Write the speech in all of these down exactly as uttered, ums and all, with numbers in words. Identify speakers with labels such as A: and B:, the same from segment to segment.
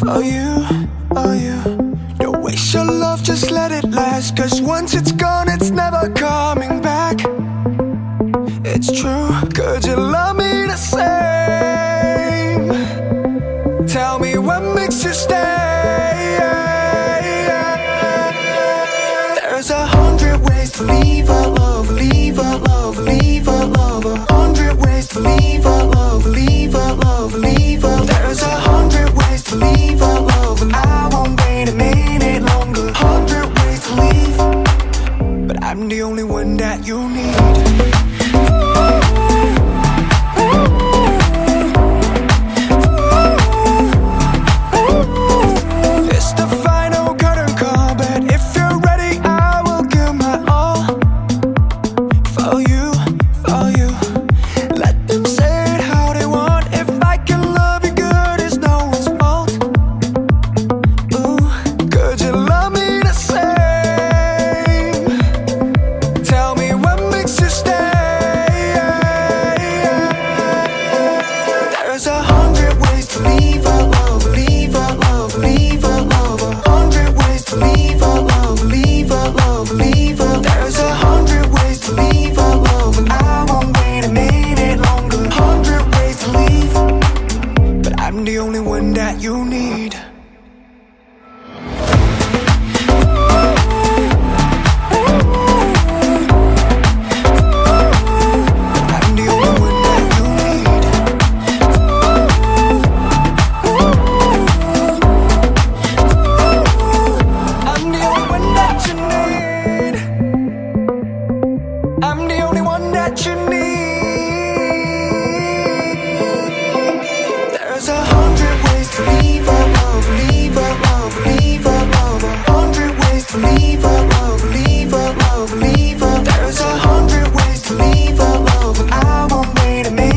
A: For you, oh you. Don't waste your love, just let it last. Cause once it's gone, it's never coming back. It's true, could you love me the same? Tell me what makes you stay. There's a hundred ways to leave a love, leave a love, leave a love. A hundred ways to leave a love, leave a love, leave a. There's a hundred ways to leave a love, and I won't wait a minute longer. Hundred ways to leave, but I'm the only one that you need.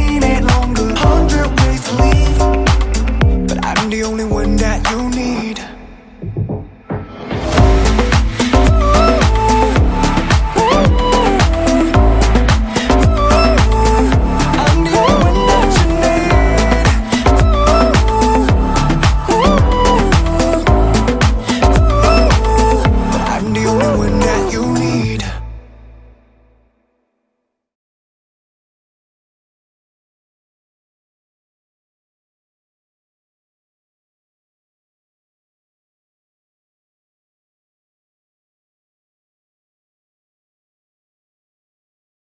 A: The only one that you need.